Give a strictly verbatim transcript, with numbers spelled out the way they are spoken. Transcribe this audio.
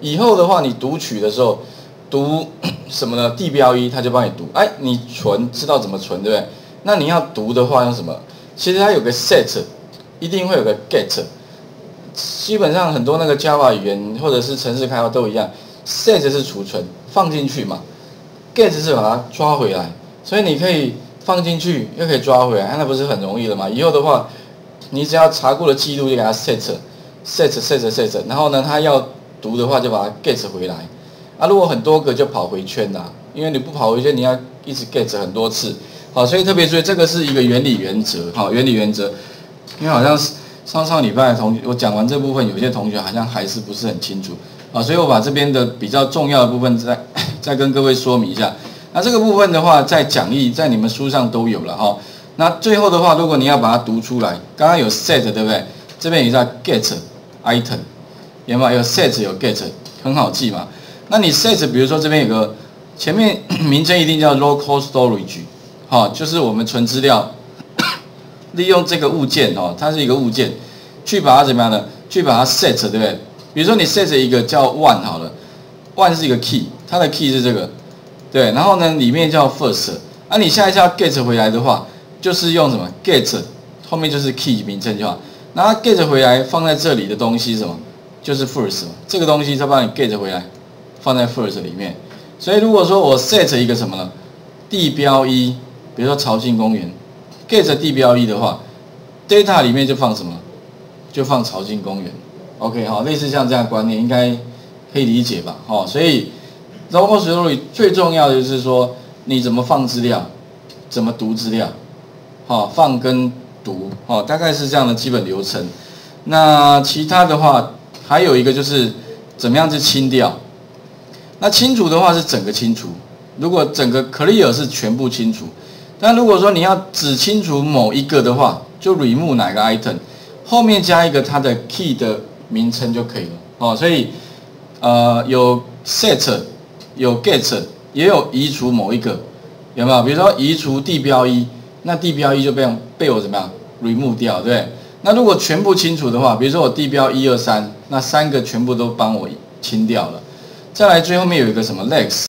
以后的话，你读取的时候，读什么呢？地标一，它就帮你读。哎，你存知道怎么存，对不对？那你要读的话用什么？其实它有个 set， 一定会有个 get。基本上很多那个 Java 语言或者是程式开发都一样 ，set 是储存放进去嘛 ，get 是把它抓回来。所以你可以放进去，又可以抓回来，那不是很容易的嘛？以后的话，你只要查过的记录就给它 set，set set set， 然后呢，它要读的话就把它 get 回来。啊，如果很多个就跑回圈啦，因为你不跑回圈，你要一直 get 很多次。好，所以特别注意，这个是一个原理原则。好，原理原则，因为好像是上上礼拜的同学，我讲完这部分，有些同学好像还是不是很清楚啊，所以我把这边的比较重要的部分再再跟各位说明一下。那这个部分的话，在讲义在你们书上都有了哈。那最后的话，如果你要把它读出来，刚刚有 set 对不对？这边也叫 get item， 有没有？有 set 有 get， 很好记嘛。那你 set 比如说这边有个前面名称一定叫 local storage， 好，就是我们存资料，利用这个物件哦，它是一个物件，去把它怎么样呢？去把它 set 对不对？比如说你 set 一个叫 one 好了 ，one 是一个 key， 它的 key 是这个，对，然后呢里面叫 first， 啊你下一次要 get 回来的话，就是用什么 get 后面就是 key 名称就好，然后 get 回来放在这里的东西是什么？就是 first 嘛，这个东西它帮你 get 回来。放在 first 里面，所以如果说我 set 一个什么呢？地标一，比如说潮境公园 ，get 地标一的话 ，data 里面就放什么？就放潮境公园。OK， 好，类似像这样的观念应该可以理解吧？好，所以 local storage 最重要的就是说你怎么放资料，怎么读资料，好，放跟读，好，大概是这样的基本流程。那其他的话还有一个就是怎么样去清掉。那清除的话是整个清除，如果整个 clear 是全部清除，但如果说你要只清除某一个的话，就 remove 哪个 item， 后面加一个它的 key 的名称就可以了。哦，所以呃有 set， 有 get， 也有移除某一个，有没有？比如说移除地标一，那地标一就被被我怎么样 remove 掉，对不对？那如果全部清除的话，比如说我地标一二三，那三个全部都帮我清掉了。再来最后面有一个什么 lex，